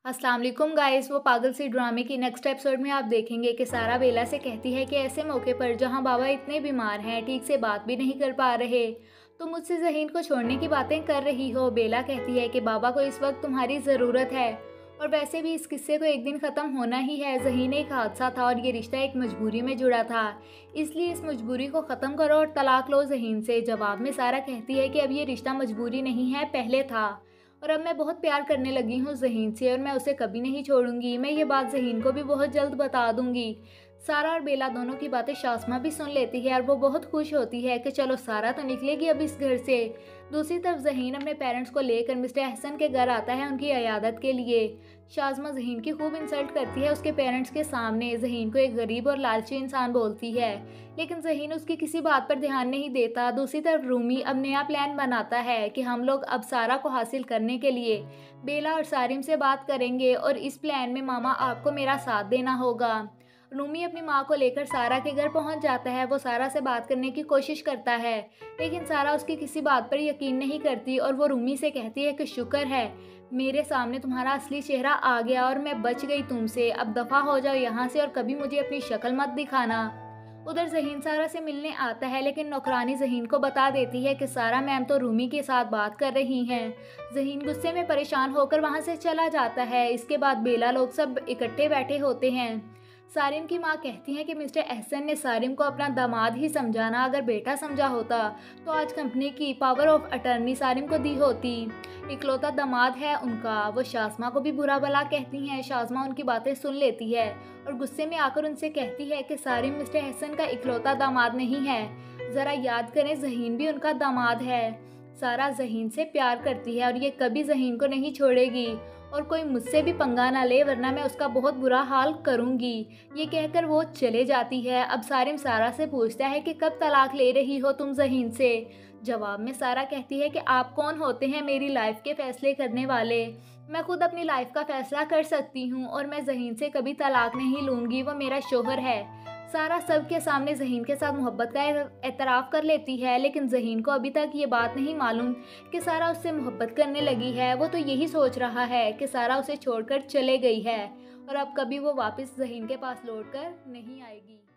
अस्सलाम वालेकुम गाइस। वो पागल सी ड्रामे की नेक्स्ट एपिसोड में आप देखेंगे कि सारा बेला से कहती है कि ऐसे मौके पर जहां बाबा इतने बीमार हैं, ठीक से बात भी नहीं कर पा रहे, तो मुझसे ज़हीन को छोड़ने की बातें कर रही हो। बेला कहती है कि बाबा को इस वक्त तुम्हारी ज़रूरत है और वैसे भी इस किस्से को एक दिन ख़त्म होना ही है। ज़हीन एक हादसा था और ये रिश्ता एक मजबूरी में जुड़ा था, इसलिए इस मजबूरी को ख़त्म करो और तलाक लो ज़हीन से। जवाब में सारा कहती है कि अब ये रिश्ता मजबूरी नहीं है, पहले था, और अब मैं बहुत प्यार करने लगी हूँ ज़हीन से और मैं उसे कभी नहीं छोड़ूंगी। मैं ये बात ज़हीन को भी बहुत जल्द बता दूंगी। सारा और बेला दोनों की बातें शासमा भी सुन लेती है और वो बहुत खुश होती है कि चलो सारा तो निकलेगी अब इस घर से। दूसरी तरफ ज़हीन अपने पेरेंट्स को लेकर मिस्टर अहसन के घर आता है उनकी इयादत के लिए। शाज़मा ज़हीन की खूब इंसल्ट करती है उसके पेरेंट्स के सामने। ज़हीन को एक गरीब और लालची इंसान बोलती है, लेकिन ज़हीन उसकी किसी बात पर ध्यान नहीं देता। दूसरी तरफ रूमी अब नया प्लान बनाता है कि हम लोग अब सारा को हासिल करने के लिए बेला और सारिम से बात करेंगे और इस प्लान में मामा आपको मेरा साथ देना होगा। रूमी अपनी माँ को लेकर सारा के घर पहुंच जाता है। वो सारा से बात करने की कोशिश करता है, लेकिन सारा उसकी किसी बात पर यकीन नहीं करती और वो रूमी से कहती है कि शुक्र है मेरे सामने तुम्हारा असली चेहरा आ गया और मैं बच गई तुमसे। अब दफ़ा हो जाओ यहाँ से और कभी मुझे अपनी शक्ल मत दिखाना। उधर ज़हीन सारा से मिलने आता है, लेकिन नौकरानी ज़हीन को बता देती है कि सारा मैम तो रूमी के साथ बात कर रही हैं। ज़हीन गुस्से में परेशान होकर वहाँ से चला जाता है। इसके बाद बेला लोग सब इकट्ठे बैठे होते हैं। सारिम की माँ कहती हैं कि मिस्टर एहसन ने सारिम को अपना दामाद ही समझाना, अगर बेटा समझा होता तो आज कंपनी की पावर ऑफ अटर्नी सारिम को दी होती। इकलौता दामाद है उनका। वो शाज़मा को भी बुरा भला कहती हैं। शाज़मा उनकी बातें सुन लेती है और गुस्से में आकर उनसे कहती है कि सारिम मिस्टर एहसन का इकलौता दामाद नहीं है, ज़रा याद करें ज़हीन भी उनका दामाद है। सारा ज़हीन से प्यार करती है और ये कभी ज़हीन को नहीं छोड़ेगी और कोई मुझसे भी पंगा ना ले वरना मैं उसका बहुत बुरा हाल करूँगी। ये कहकर वो चले जाती है। अब सारिम सारा से पूछता है कि कब तलाक ले रही हो तुम ज़हीन से। जवाब में सारा कहती है कि आप कौन होते हैं मेरी लाइफ के फ़ैसले करने वाले। मैं खुद अपनी लाइफ का फ़ैसला कर सकती हूँ और मैं ज़हीन से कभी तलाक नहीं लूँगी, वो मेरा शोहर है। सारा सबके सामने ज़हीन के साथ मोहब्बत का एतराफ़ कर लेती है, लेकिन ज़हीन को अभी तक ये बात नहीं मालूम कि सारा उससे मोहब्बत करने लगी है। वो तो यही सोच रहा है कि सारा उसे छोड़कर चले गई है और अब कभी वो वापस ज़हीन के पास लौट कर नहीं आएगी।